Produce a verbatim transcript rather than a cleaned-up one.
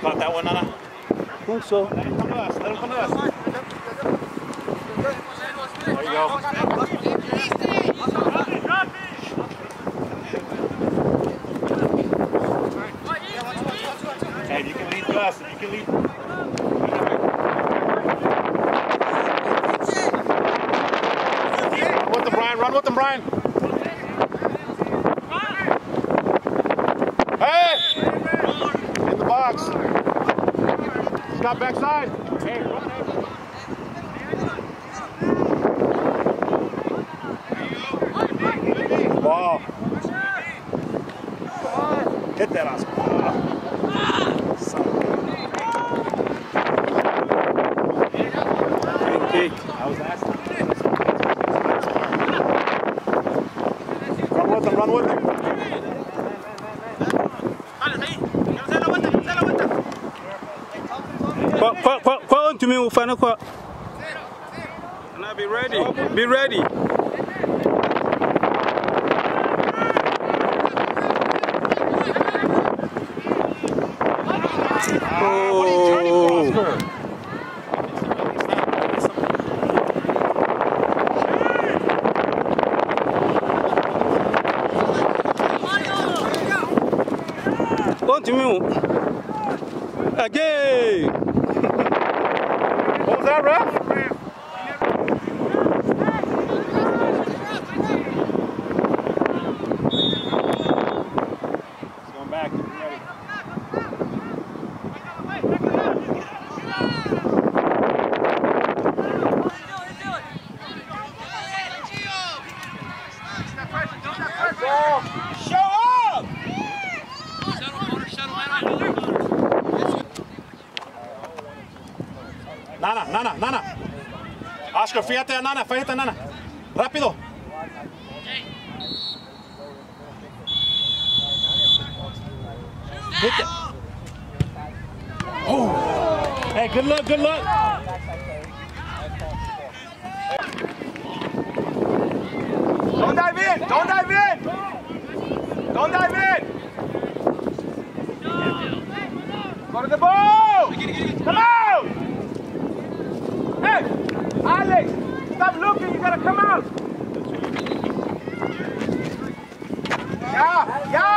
caught that one, Nana? I think so. Let him come to us. Let him come to us. There you go. Hey, you can lead Gus. You can lead. Run with them, Brian. Run with them, Brian. Hey! In the box. Scott backside. Hey, run. Ball. Hit that, Oscar. Kick. I was asking. Run with them, run with them. Call on to me, we'll find a call. Now be ready. Be ready. Oh. What are you turning for, Oscar? Continue. Again. What was that, ref? It's going back. Get ready. Show up! Nana, Nana, Nana. Oscar, fíjate a Nana, fíjate a Nana. Rápido. Hit it. Oh. Hey, good luck, good luck. Don't dive in, don't dive in. Don't dive in. Go to the ball. Come out. Hey, Alex, stop looking, you gotta come out. Yeah, yeah.